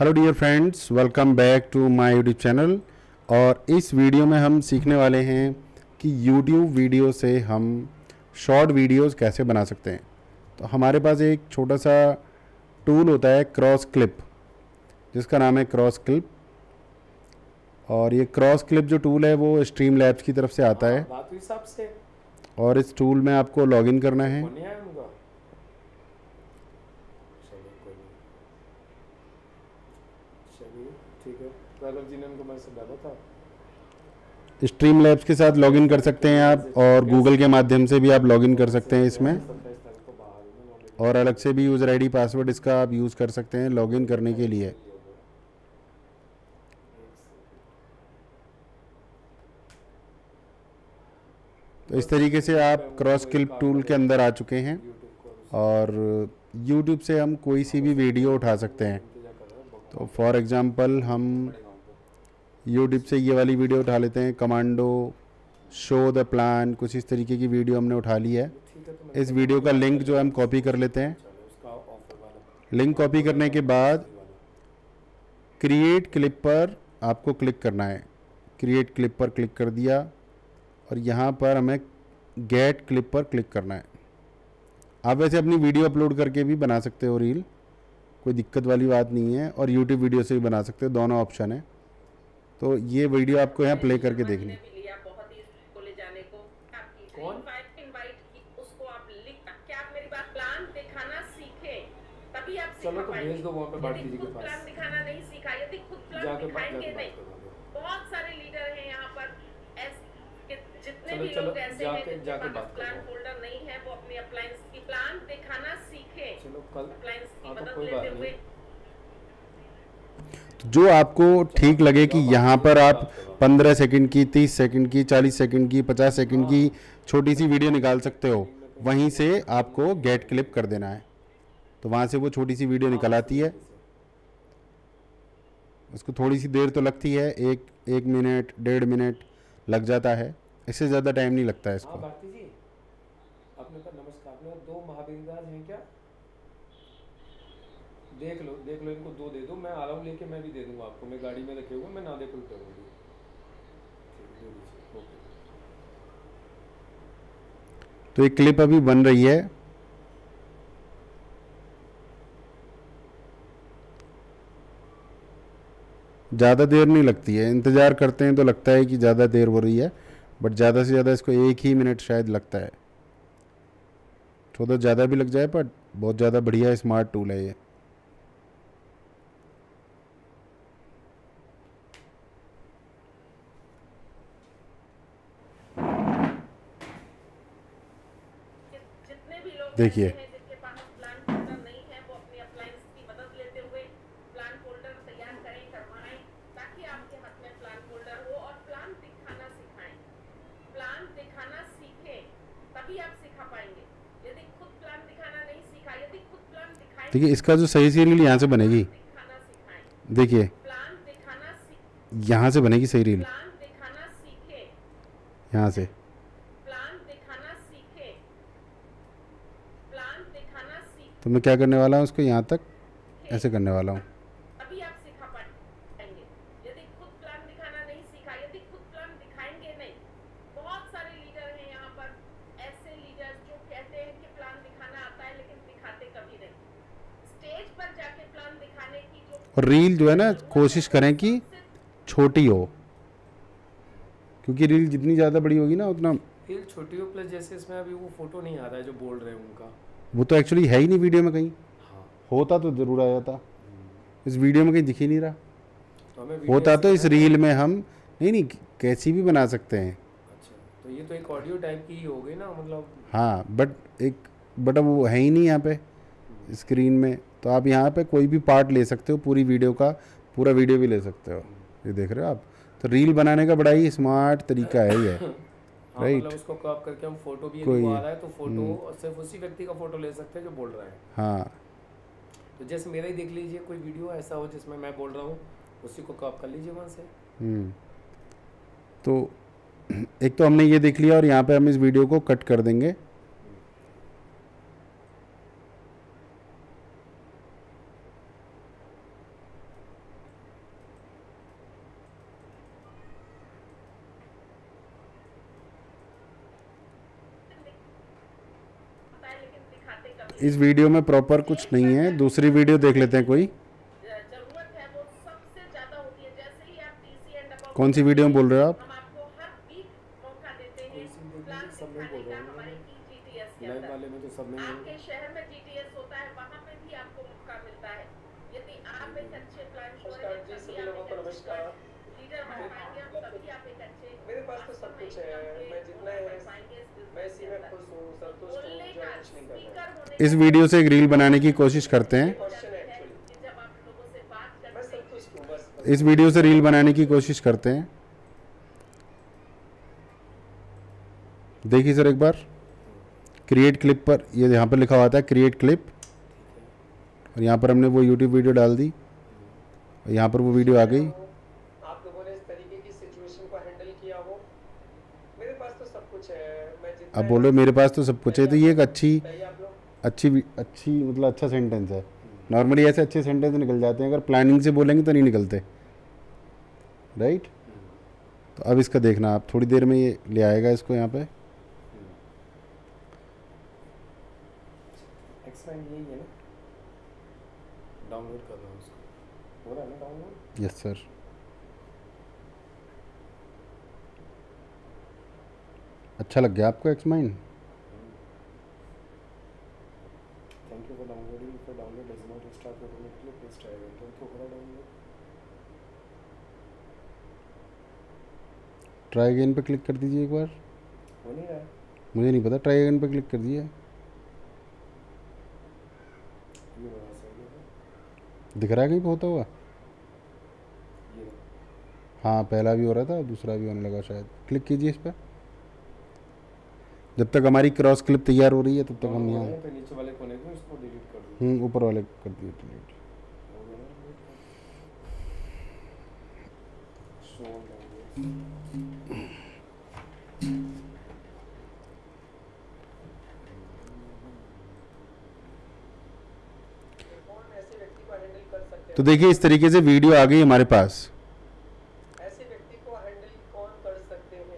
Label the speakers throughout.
Speaker 1: Hello dear friends, welcome back to my YouTube channel. और इस video में हम सीखने वाले हैं कि यूट्यूब वीडियो से हम शॉर्ट वीडियोस कैसे बना सकते हैं। तो हमारे पास एक छोटा सा टूल होता है क्रॉस क्लिप, जिसका नाम है क्रॉस क्लिप। और ये क्रॉस क्लिप जो टूल है वो स्ट्रीम लैब्स की तरफ से आता है।
Speaker 2: बात हिसाब से
Speaker 1: और इस टूल में आपको लॉगिन करना है।
Speaker 2: फोन नहीं आया उनका। चलिए कोई नहीं, चलिए ठीक है। वैभव जी ने उनको मेरे से डाला था।
Speaker 1: स्ट्रीम लैब्स के साथ लॉगिन कर सकते हैं आप, और गूगल के माध्यम से भी आप लॉगिन कर सकते हैं इसमें।
Speaker 2: 27 तारीख को बाहर में नॉलेज
Speaker 1: और अलग से भी यूज़र आईडी पासवर्ड इसका आप यूज़ कर सकते हैं लॉगिन करने के लिए। तो इस तरीके से आप क्रॉस क्लिप टूल के अंदर आ चुके हैं और YouTube से हम कोई सी भी वीडियो उठा सकते हैं। तो फॉर एग्ज़ाम्पल हम YouTube से ये वाली वीडियो उठा लेते हैं, कमांडो शो द प्लान, कुछ इस तरीके की वीडियो हमने उठा ली है। इस वीडियो का लिंक जो है हम कॉपी कर लेते हैं। लिंक कॉपी करने के बाद क्रिएट क्लिप पर आपको क्लिक करना है। क्रिएट क्लिप पर क्लिक कर दिया और यहाँ पर हमें गेट क्लिप पर क्लिक करना है। आप वैसे अपनी वीडियो अपलोड करके भी बना सकते हो रील, कोई दिक्कत वाली बात नहीं है। और यूट्यूब वीडियो से भी बना सकते हो, दोनों ऑप्शन है। तो ये वीडियो आपको यहाँ प्ले करके देखनी।
Speaker 2: चलो तो भेज दो वहाँ पे बात कीजिए के पास।
Speaker 3: प्लान दिखाना नहीं सीखा, यदि खुद प्लान
Speaker 2: जाके
Speaker 3: दिखाएंगे नहीं।
Speaker 2: बात
Speaker 3: बहुत सारे लीडर हैं यहाँ पर, जितने
Speaker 2: चलो,
Speaker 3: भी
Speaker 2: चलो,
Speaker 3: लोग ऐसे हैं
Speaker 2: जाके
Speaker 3: जिनके पास
Speaker 2: बात
Speaker 3: प्लान
Speaker 2: करो।
Speaker 3: होल्डर नहीं है, वो अपनी अप्लायंस की प्लान दिखाना सीखे।
Speaker 2: चलो कल
Speaker 3: अप्लायंस की
Speaker 2: हाँ तो
Speaker 3: मदद
Speaker 2: कोई
Speaker 3: लेते
Speaker 2: बात
Speaker 3: हुए।
Speaker 1: तो जो आपको ठीक लगे कि यहाँ पर आप 15 सेकंड की, 30 सेकंड की, 40 सेकंड की, 50 सेकंड की छोटी सी वीडियो निकाल सकते हो, वहीं से आपको गेट क्लिप कर देना है। तो वहाँ से वो छोटी सी वीडियो निकल आती है। उसको थोड़ी सी देर तो लगती है, एक मिनट 1.5 मिनट लग जाता है, इससे ज़्यादा टाइम नहीं लगता है
Speaker 2: हाँ
Speaker 1: इसको।
Speaker 2: भारती जी, आपने कहा नमस्कार। आपने कहा 2 महावीरदास हैं क्या? देख लो इनको 2 दे दो। मैं आ रहा हूँ लेके, मैं भी दे दूंगा आपको। मैं गाड़ी में रखे हुए, मैं नादे पुल पे हूँ।
Speaker 1: तो एक क्लिप अभी बन रही है। ज़्यादा देर नहीं लगती है, इंतज़ार करते हैं तो लगता है कि ज़्यादा देर हो रही है, बट ज़्यादा से ज़्यादा इसको 1 ही मिनट शायद लगता है। थोड़ा ज़्यादा भी लग जाए, पर बहुत ज़्यादा बढ़िया स्मार्ट टूल है ये।
Speaker 3: जितने भी लोग
Speaker 1: देखिए,
Speaker 3: ऐसे हैं जिनके पास प्लान होल्डर नहीं है, वो अपनी अप्लायंस की मदद लेते हुए प्लान होल्डर तैयार करें, करवाएं, ताकि आपके हाथ में प्लान होल्डर हो और प्लान दिखाना सिखाएं। प्लान दिखाना सीखें, तभी आप सिखा पाएंगे। यदि खुद प्लान दिखाना नहीं सीखा, यदि खुद प्लान दिखाएंगे,
Speaker 1: देखिए इसका जो सही सी रील यहाँ से बनेगी।
Speaker 3: दिखाना सिखाएं।
Speaker 1: देखिए
Speaker 3: प्लान दिखाना
Speaker 1: यहाँ से बनेगी सही रील,
Speaker 3: प्लान दिखाना सीखे।
Speaker 1: यहाँ से।
Speaker 3: प्लान दिखाना सीखे। प्लान दिखाना सीखे।
Speaker 1: तो मैं क्या करने वाला हूँ, उसको यहाँ तक ऐसे करने वाला हूँ।
Speaker 3: अभी आप सिखा पाएंगे। यदि खुद प्लान दिखाना नहीं सीखा, यदि खुद प्लान दिखाएंगे नहीं। बहुत सारे लीडर हैं यहाँ पर, ऐसे लीडर जो कहते हैं कि प्लान दिखाना आता है लेकिन दिखाते कभी नहीं। स्टेज पर जाके प्लान दिखाने की जो
Speaker 1: और रील जो है ना, कोशिश करें कि छोटी हो, क्योंकि रील जितनी ज़्यादा बड़ी होगी ना उतना।
Speaker 2: रील छोटी हो, प्लस जैसे इसमें अभी वो फोटो नहीं आ रहा है जो बोल रहे हैं उनका।
Speaker 1: वो तो एक्चुअली है ही नहीं वीडियो में कहीं।
Speaker 2: हाँ
Speaker 1: होता तो ज़रूर आ जाता, इस वीडियो में कहीं दिख ही नहीं रहा।
Speaker 2: तो हमें वीडियो
Speaker 1: होता
Speaker 2: ऐसे
Speaker 1: तो इस
Speaker 2: बनाना है।
Speaker 1: रील में हम नहीं कैसी भी बना सकते हैं।
Speaker 2: अच्छा, तो ये तो एक ऑडियो टाइप की ही हो गई ना, मतलब।
Speaker 1: हाँ, बट अब वो है ही नहीं यहाँ पे स्क्रीन में। तो आप यहाँ पे कोई भी पार्ट ले सकते हो, पूरी वीडियो का पूरा वीडियो भी ले सकते हो। ये देख रहे हो आप। तो रील बनाने का बड़ा ही स्मार्ट तरीका है ये।
Speaker 2: हाँ
Speaker 1: राइट।
Speaker 2: मतलब उसको क्रॉप करके हम फोटो भी, यदि
Speaker 1: कोई
Speaker 2: वो आ रहा है तो फोटो सिर्फ उसी व्यक्ति का फोटो ले सकते हैं जो बोल रहा है।
Speaker 1: हाँ,
Speaker 2: तो जैसे मेरा ही देख लीजिए, कोई वीडियो ऐसा हो जिसमें मैं बोल रहा हूँ, उसी को क्रॉप कर लीजिए वहाँ से।
Speaker 1: तो एक तो हमने ये देख लिया, और यहाँ पे हम इस वीडियो को कट कर देंगे। इस वीडियो में प्रॉपर कुछ नहीं है, दूसरी वीडियो देख लेते हैं कोई।
Speaker 3: जरूरत है वो सबसे ज्यादा होती है। जैसे ही आप टीसी एंड अबाउट
Speaker 1: कौन सी वीडियो में बोल रहे हो आप?
Speaker 3: हम आपको हर वीक मौका देते हैं प्लान
Speaker 2: सब में बोल
Speaker 3: दिखाने
Speaker 2: रहा
Speaker 3: का
Speaker 2: हूँ
Speaker 3: हमारे जीटीएस के
Speaker 2: लाइव
Speaker 3: अंदर।
Speaker 2: वाले में तो सब में
Speaker 3: आपके शहर में जीटीएस होता है, वहाँ पे भी आपको मौका मिलता है। यदि आप एक अच्छे प्लान लीडर बन पाएंगे, तभी आप एक अच्छे
Speaker 4: मेरे पास तो सब कुछ है, मैं जितना है मैं इसी में खुश हूँ, संतुष्ट हूँ, जो कुछ नहीं करना है।
Speaker 1: इस वीडियो से एक रील बनाने की कोशिश करते हैं।
Speaker 4: क्वेश्चन है एक्चुअली,
Speaker 3: जब आप लोगों से बात
Speaker 4: मैं
Speaker 3: करते हैं
Speaker 4: संतुष्ट हूँ बस।
Speaker 1: इस वीडियो से रील बनाने की कोशिश करते हैं। देखिए सर एक बार, क्रिएट क्लिप पर, ये यहाँ पर लिखा हुआ था क्रिएट क्लिप, और यहाँ पर हमने वो यूट्यूब वीडियो डाल दी और यहाँ पर वो वीडियो आ गई।
Speaker 4: आप लोगों ने इस तरीके की सिचुएशन को हैंडल किया हो। मेरे पास तो सब कुछ है, मैं जितना
Speaker 1: अब बोलो मेरे पास तो सब कुछ है, तो ये एक अच्छी
Speaker 4: चाहिए आप लोग।
Speaker 1: अच्छी मतलब अच्छा सेंटेंस है। नॉर्मली ऐसे अच्छे सेंटेंस निकल जाते हैं, अगर प्लानिंग से बोलेंगे तो नहीं निकलते, राइट। तो अब इसका देखना आप, थोड़ी देर में ये ले आएगा इसको यहाँ पे।
Speaker 2: एक्सपेंड यही है ना, डाउनलोड करना है उसको, हो रहा है ना डाउनलोड?
Speaker 1: Yes sir. अच्छा लग गया आपको एक्समाइन?
Speaker 2: Thank you for downloading. For download does not start automatically, please try again. तो हो रहा डाउनलोड।
Speaker 1: ट्राई अगेन पे क्लिक कर दीजिए एक बार।
Speaker 2: हो नहीं रहा है,
Speaker 1: मुझे नहीं पता, ट्राई अगेन पे क्लिक कर दीजिए।
Speaker 2: ये बड़ा सही है,
Speaker 1: दिख रहा है कहीं होता हुआ?
Speaker 2: ये
Speaker 1: हाँ पहला भी हो रहा था, दूसरा भी होने लगा शायद। क्लिक कीजिए इस पर। जब तक हमारी क्रॉस क्लिप तैयार हो रही है तब तक हम यहाँ।
Speaker 2: पे नीचे वाले कोने को इसको डिलीट कर दो।
Speaker 1: ऊपर वाले कर दिए डिलीट।
Speaker 2: हो गया ना delete? Show download.
Speaker 4: कौन ऐसे व्यक्ति को हैंडल कर सकते
Speaker 1: तो देखिए इस तरीके से वीडियो आ गई हमारे पास।
Speaker 4: हैं? ऐसे व्यक्ति को हैंडल कौन कर सकते हैं?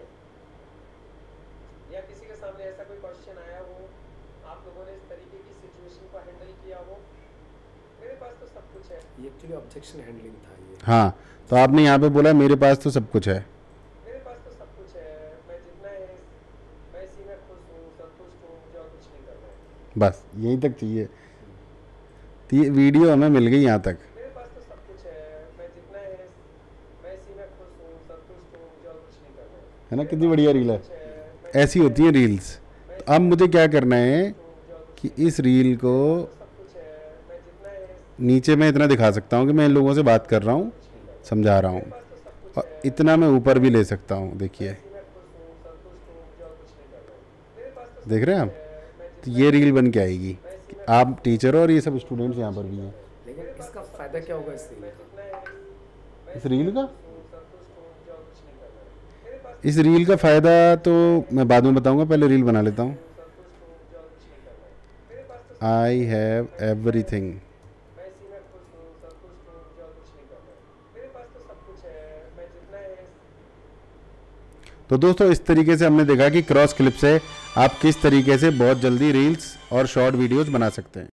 Speaker 4: या किसी के सामने ऐसा कोई क्वेश्चन आया हो, आप लोगों ने इस तरीके की सिचुएशन को हैंडल किया हो। मेरे पास तो सब कुछ है।
Speaker 2: ये एक्चुअली ऑब्जेक्शन हैंडलिंग था ये।
Speaker 1: हाँ तो आपने यहाँ पे बोला मेरे पास तो सब कुछ है।
Speaker 4: मेरे पास तो सब कुछ है, मैं जितना है मैं इसी में खुश हूँ, संतुष्ट हूँ, जो कुछ नहीं करना है।
Speaker 1: बस यहीं तक चाहिए। तो ये वीडियो हमें मिल गई यहाँ तक,
Speaker 4: मेरे पास तो सब कुछ है, मैं जितना है मैं इसी में खुश हूँ, संतुष्ट हूँ, जो कुछ नहीं करना है।
Speaker 1: है ना? कितनी बढ़िया रील है।
Speaker 4: कुछ है, मैं
Speaker 1: ऐसी होती हैं रील्स। तो अब मुझे क्या करना है कि इस रील को
Speaker 4: सब कुछ है, मैं जितना है
Speaker 1: नीचे मैं इतना दिखा सकता हूँ कि मैं इन लोगों से बात कर रहा हूँ, समझा रहा हूँ,
Speaker 4: तो सब कुछ
Speaker 1: और इतना मैं ऊपर भी ले सकता हूँ। देखिए
Speaker 4: मैं खुश हूँ, संतुष्ट हूँ, जो कुछ नहीं करना है। मेरे पास तो
Speaker 1: देख रहे हैं आप?
Speaker 4: मैं
Speaker 1: तो ये रील बन के आएगी। आप टीचर हो और ये सब स्टूडेंट्स यहाँ पर भी हैं।
Speaker 2: लेकिन इसका फायदा क्या होगा इस रील का?
Speaker 1: इस रील का
Speaker 4: संतुष्ट हूँ, जो कुछ नहीं करना है। मेरे पास
Speaker 1: इस रील का फ़ायदा तो मैं बाद में बताऊंगा, पहले रील बना लेता हूँ।
Speaker 4: संतुष्ट हूँ, जो कुछ नहीं करना है। मेरे पास तो
Speaker 1: आई हैव एवरीथिंग।
Speaker 4: मैं इसी में खुश हूँ, संतुष्ट हूँ, जो कुछ नहीं करना है। मेरे पास तो सब कुछ है, मैं जितना है।
Speaker 1: तो दोस्तों इस तरीके से हमने देखा कि क्रॉस क्लिप से आप किस तरीके से बहुत जल्दी रील्स और शॉर्ट वीडियोस बना सकते हैं।